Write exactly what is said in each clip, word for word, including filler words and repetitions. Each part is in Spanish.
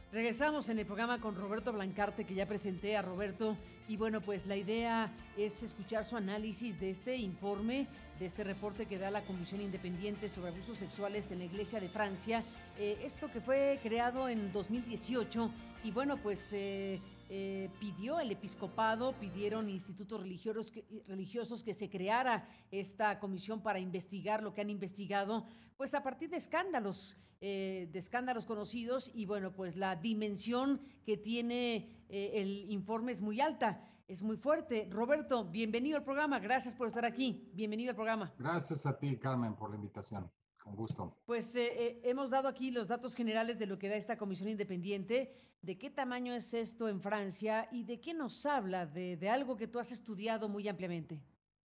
Regresamos en el programa con Roberto Blancarte, que ya presenté a Roberto. Y bueno, pues la idea es escuchar su análisis de este informe, de este reporte que da la Comisión Independiente sobre Abusos Sexuales en la Iglesia de Francia. Eh, esto que fue creado en dos mil dieciocho y bueno, pues eh, eh, pidió el episcopado, pidieron institutos religiosos que, religiosos que se creara esta comisión para investigar lo que han investigado, pues a partir de escándalos eh, de escándalos conocidos y bueno, pues la dimensión que tiene eh, el informe es muy alta, es muy fuerte. Roberto, bienvenido al programa, gracias por estar aquí, bienvenido al programa. Gracias a ti, Carmen, por la invitación. Con gusto. Pues eh, eh, hemos dado aquí los datos generales de lo que da esta comisión independiente, de qué tamaño es esto en Francia y de qué nos habla, de, de algo que tú has estudiado muy ampliamente.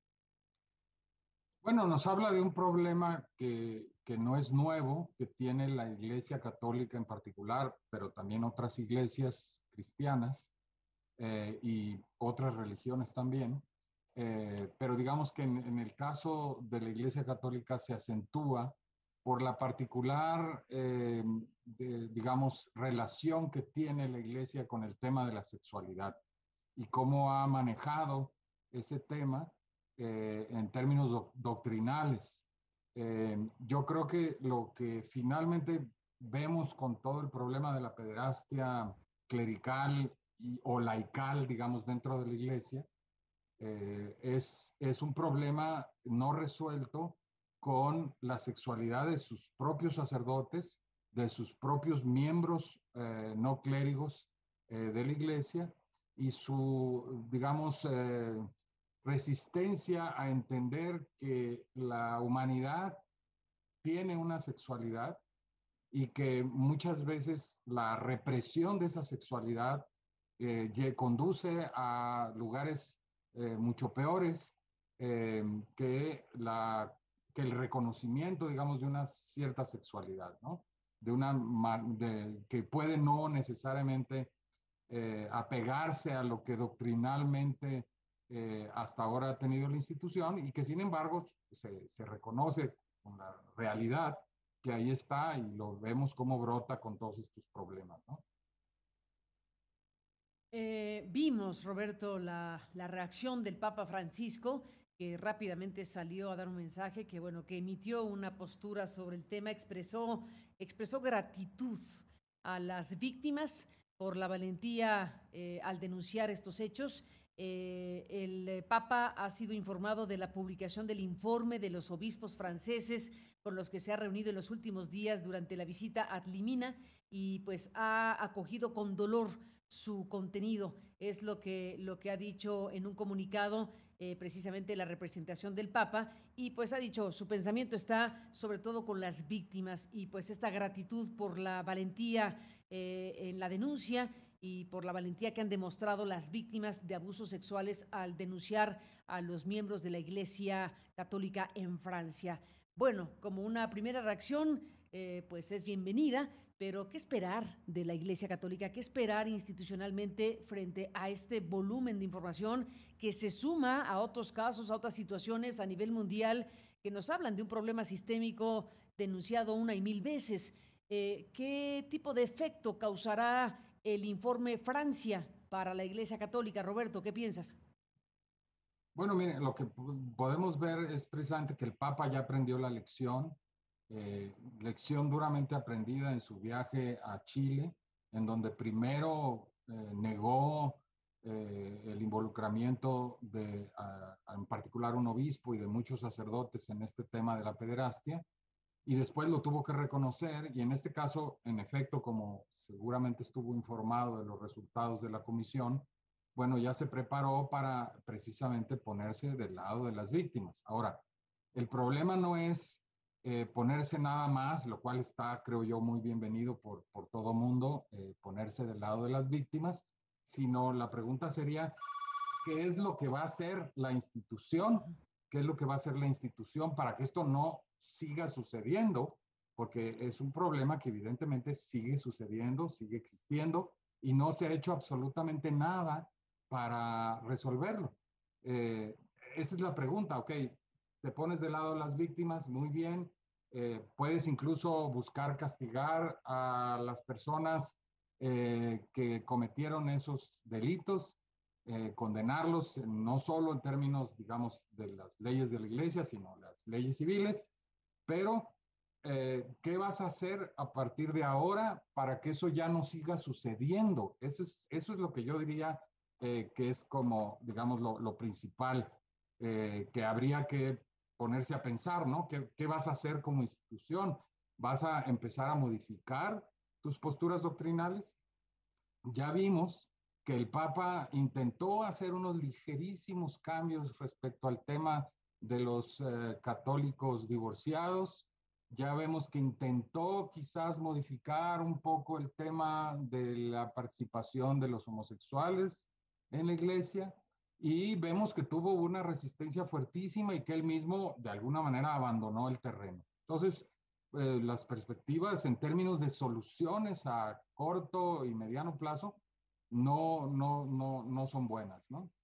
Bueno, nos habla de un problema que, que no es nuevo, que tiene la Iglesia Católica en particular, pero también otras iglesias cristianas eh, y otras religiones también. Eh, pero digamos que en, en, el caso de la Iglesia Católica se acentúa por la particular, eh, de, digamos, relación que tiene la Iglesia con el tema de la sexualidad y cómo ha manejado ese tema eh, en términos do doctrinales. Eh, yo creo que lo que finalmente vemos con todo el problema de la pederastia clerical y, o laical, digamos, dentro de la iglesia, eh, es, es un problema no resuelto con la sexualidad de sus propios sacerdotes, de sus propios miembros eh, no clérigos eh, de la iglesia y su, digamos, eh, resistencia a entender que la humanidad tiene una sexualidad y que muchas veces la represión de esa sexualidad eh, conduce a lugares eh, mucho peores eh, que, la, que el reconocimiento, digamos, de una cierta sexualidad, ¿no? De una, de, que puede no necesariamente eh, apegarse a lo que doctrinalmente eh, hasta ahora ha tenido la institución y que sin embargo se, se reconoce con la realidad que ahí está y lo vemos cómo brota con todos estos problemas, ¿no? Eh, vimos, Roberto, la, la, reacción del Papa Francisco, que rápidamente salió a dar un mensaje, que bueno, que emitió una postura sobre el tema, expresó, expresó gratitud a las víctimas por la valentía eh, al denunciar estos hechos. Eh, el Papa ha sido informado de la publicación del informe de los obispos franceses con los que se ha reunido en los últimos días durante la visita a Limina y pues ha acogido con dolor su contenido. Es lo que, lo que ha dicho en un comunicado eh, precisamente la representación del Papa y pues ha dicho su pensamiento está sobre todo con las víctimas y pues esta gratitud por la valentía eh, en la denuncia y por la valentía que han demostrado las víctimas de abusos sexuales al denunciar a los miembros de la Iglesia Católica en Francia. Bueno, como una primera reacción, eh, pues es bienvenida, pero ¿qué esperar de la Iglesia Católica? ¿Qué esperar institucionalmente frente a este volumen de información que se suma a otros casos, a otras situaciones a nivel mundial que nos hablan de un problema sistémico denunciado una y mil veces? Eh, ¿Qué tipo de efecto causará el informe Francia para la Iglesia Católica? Roberto, ¿qué piensas? Bueno, mire, lo que podemos ver es precisamente que el Papa ya aprendió la lección, eh, lección duramente aprendida en su viaje a Chile, en donde primero eh, negó eh, el involucramiento de, a, a en particular, un obispo y de muchos sacerdotes en este tema de la pederastia, y después lo tuvo que reconocer, y en este caso, en efecto, como seguramente estuvo informado de los resultados de la comisión, bueno, ya se preparó para precisamente ponerse del lado de las víctimas. Ahora, el problema no es eh, ponerse nada más, lo cual está, creo yo, muy bienvenido por, por todo mundo, eh, ponerse del lado de las víctimas, sino la pregunta sería, ¿qué es lo que va a hacer la institución? ¿Qué es lo que va a hacer la institución para que esto no siga sucediendo? Porque es un problema que evidentemente sigue sucediendo, sigue existiendo y no se ha hecho absolutamente nada para resolverlo. Eh, esa es la pregunta, ok, te pones del lado de las víctimas, muy bien, eh, puedes incluso buscar castigar a las personas eh, que cometieron esos delitos, eh, condenarlos no solo en términos, digamos, de las leyes de la iglesia, sino las leyes civiles, pero eh, ¿qué vas a hacer a partir de ahora para que eso ya no siga sucediendo? Eso es, eso es lo que yo diría eh, que es como, digamos, lo, lo principal eh, que habría que ponerse a pensar, ¿no? ¿Qué, ¿Qué vas a hacer como institución? ¿Vas a empezar a modificar tus posturas doctrinales? Ya vimos que el Papa intentó hacer unos ligerísimos cambios respecto al tema de los eh, católicos divorciados. Ya vemos que intentó quizás modificar un poco el tema de la participación de los homosexuales en la iglesia y vemos que tuvo una resistencia fuertísima y que él mismo de alguna manera abandonó el terreno. Entonces, eh, las perspectivas en términos de soluciones a corto y mediano plazo no, no, no, no son buenas, ¿no?